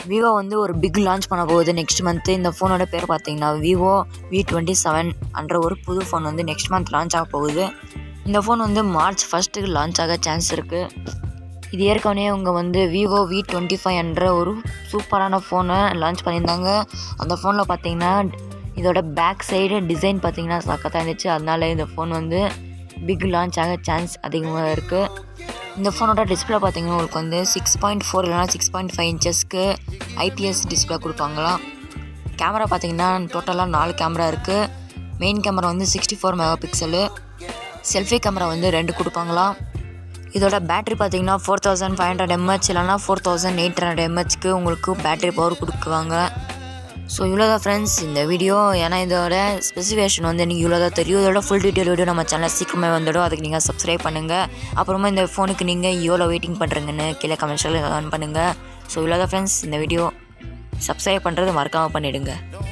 Vivo வந்து ஒரு big launch பண்ண போகுது நெக்ஸ்ட் மந்த்து. இந்த ஃபோனோட பேர் பார்த்தீங்கன்னா விவோ v27 என்ற ஒரு புது ஃபோன் வந்து நெக்ஸ்ட் மந்த் லான்ச் ஆக போகுது. இந்த ஃபோன் வந்து மார்ச் 1 லான்ச் ஆக சான்ஸ் இருக்குது. இது ஏற்கனவே அவங்க வந்து விவோ v25 என்ற ஒரு சூப்பரான ஃபோனை லான்ச் பண்ணியிருந்தாங்க. அந்த ஃபோனில் பார்த்தீங்கன்னா இதோட பேக் சைடு டிசைன் பார்த்தீங்கன்னா சக்கத்தாக இருந்துச்சு. அதனால இந்த ஃபோன் வந்து பிக் லான்ச் ஆக சான்ஸ் அதிகமாக இருக்குது. இந்த ஃபோனோட டிஸ்பிளே பார்த்தீங்கன்னா உங்களுக்கு வந்து 6.4 இல்லைனா 6.5 இன்ச்சஸ்க்கு ஐபிஎஸ் டிஸ்பிளே கொடுப்பாங்களாம். கேமரா பார்த்தீங்கன்னா டோட்டலாக 4 கேமரா இருக்குது. மெயின் கேமரா வந்து 64 மெகா பிக்சலு, செல்ஃபி கேமரா வந்து 2 கொடுப்பாங்களாம். இதோட பேட்ரி பார்த்தீங்கன்னா 4500 mAh இல்லைனா 4800 mAhக்கு உங்களுக்கு பேட்ரி பவர் கொடுக்குவாங்க. ஸோ இவ்வளோதான் ஃப்ரெண்ட்ஸ் இந்த வீடியோ. ஏன்னா இதோட ஸ்பெசிஃபிகேஷன் வந்து எனக்கு இவ்வளோதான் தெரியும். இதோட ஃபுல் டீட்டெயில் வீடியோ நம்ம சேனல் சீக்கிரமே வந்துடும். அதுக்கு நீங்கள் சப்ஸ்கிரைப் பண்ணுங்கள். அப்புறமா இந்த ஃபோனுக்கு நீங்கள் எவ்வளோ வெயிட்டிங் பண்ணுறீங்கன்னு கீழே கமெண்ட்ஸில் கமெண்ட் பண்ணுங்கள். ஸோ இவ்வளோதான் ஃப்ரெண்ட்ஸ் இந்த வீடியோ. சப்ஸ்கிரைப் பண்ணுறது மறக்காமல் பண்ணிவிடுங்க.